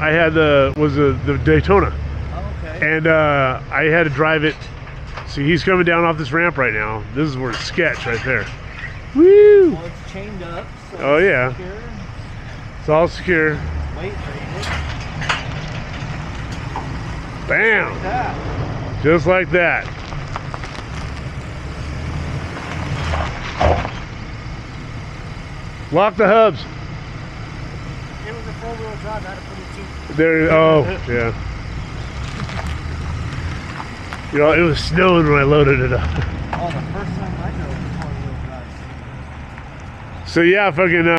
I had the Daytona. Oh, okay. And I had to drive it. See, he's coming down off this ramp right now. This is where it's sketch right there. Woo! Well, it's chained up. So Oh, it's yeah. secure. It's all secure. Weight rated. Bam! Like that. Just like that. Lock the hubs. It was a four-wheel drive. I had to put it two. There. Oh, yeah. You know, it was snowing when I loaded it up. Oh, the first time I drove a four-wheel drive. So yeah, fucking.